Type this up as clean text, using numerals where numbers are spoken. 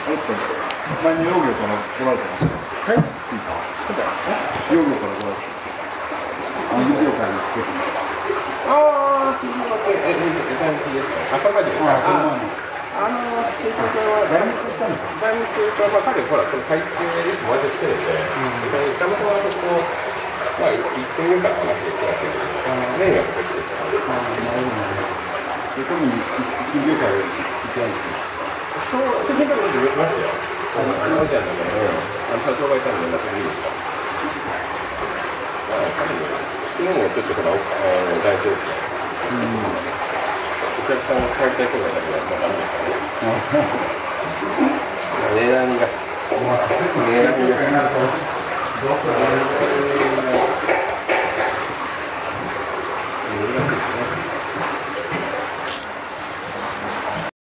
前に農業から来られてました。はい。農業から来られて。農業から来て。 ああ、すみません。赤羽ですか。警察は来日したんですか。来日というか、彼ほらその会計いつも毎年来てるんで、たまたまそこ行ってみようかな話で来たけど、年がこっちでした。 なるほど。特に企業界行ってないんですか。 そう、手品のこと言ってましたよ。アジアの中で、社長がいたんで、なんかいいですか。昨日もちょっとほら、大丈夫で。お客さんが買いたい人がいたけど、まだあるんですかね。値段が。